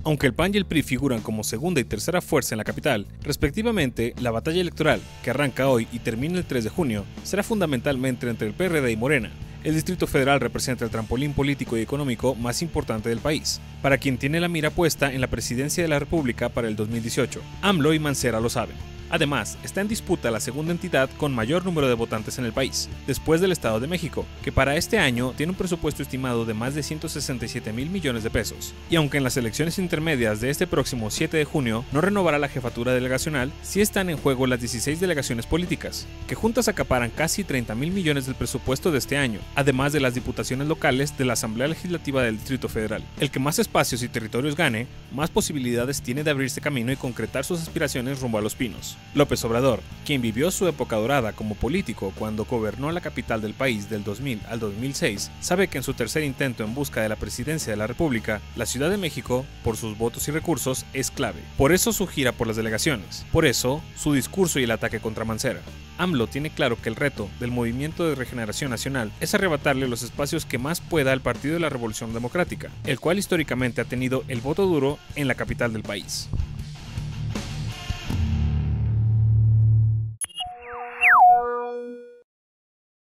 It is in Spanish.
Aunque el PAN y el PRI figuran como segunda y tercera fuerza en la capital, respectivamente, la batalla electoral, que arranca hoy y termina el 3 de junio, será fundamentalmente entre el PRD y Morena. El Distrito Federal representa el trampolín político y económico más importante del país, para quien tiene la mira puesta en la presidencia de la República para el 2018. AMLO y Mancera lo saben. Además, está en disputa la segunda entidad con mayor número de votantes en el país, después del Estado de México, que para este año tiene un presupuesto estimado de más de 167,000 millones de pesos. Y aunque en las elecciones intermedias de este próximo 7 de junio no renovará la jefatura delegacional, sí están en juego las 16 delegaciones políticas, que juntas acaparan casi 30,000 millones del presupuesto de este año, además de las diputaciones locales de la Asamblea Legislativa del Distrito Federal. El que más espacios y territorios gane, más posibilidades tiene de abrirse camino y concretar sus aspiraciones rumbo a Los Pinos. López Obrador, quien vivió su época dorada como político cuando gobernó la capital del país del 2000 al 2006, sabe que en su tercer intento en busca de la presidencia de la República, la Ciudad de México, por sus votos y recursos, es clave. Por eso su gira por las delegaciones. Por eso, su discurso y el ataque contra Mancera. AMLO tiene claro que el reto del Movimiento de Regeneración Nacional es arrebatarle los espacios que más pueda al Partido de la Revolución Democrática, el cual históricamente ha tenido el voto duro en la capital del país.